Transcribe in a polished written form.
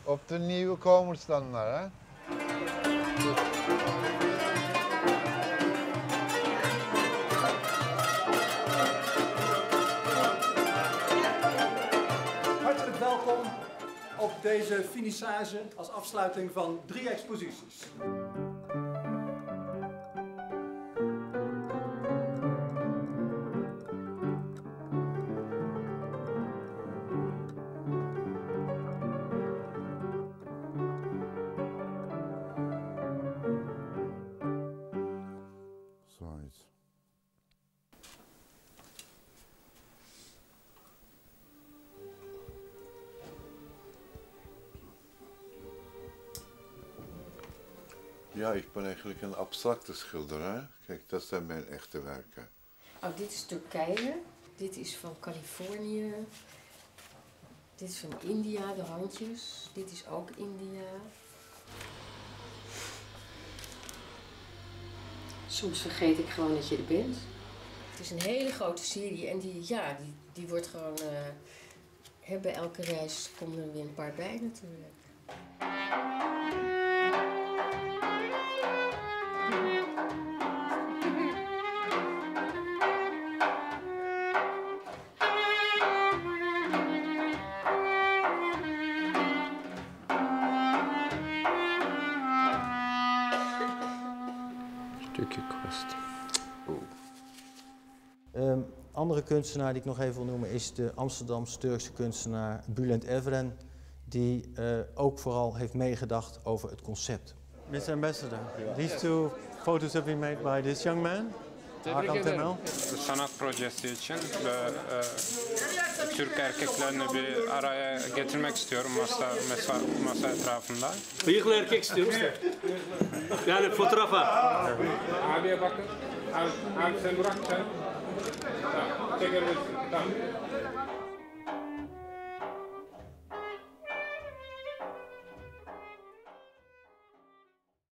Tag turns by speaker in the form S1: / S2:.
S1: Op de nieuwe komers dan maar, hè?
S2: Hartelijk welkom op deze finissage als afsluiting van 3 exposities.
S1: Zoiets. Ja, ik ben eigenlijk een abstracte schilder, hè? Kijk, dat zijn mijn echte werken.
S3: Oh, dit is Turkije, dit is van Californië, dit is van India, de handjes, dit is ook India. Soms vergeet ik gewoon dat je er bent. Het is een hele grote serie en die wordt gewoon, bij elke reis komen er weer een paar bij natuurlijk.
S4: Stukje kwast.
S5: Andere kunstenaar die ik nog even wil noemen is de Amsterdamse-Turkse kunstenaar Bülent Evren, die ook vooral heeft meegedacht over het concept. Mr. Ambassador, these two photos have been made by this young man. Hakan Temel.
S4: Sanat projesi için ve Türk erkeklerini bir araya getirmek istiyorum masa etrafında.
S6: Bıyıklı erkek istiyoruz da. Yani fotoğrafa.
S4: Abiye bakın. Abi sen bırak sen. Tamam. Çekebilirsin. Tamam.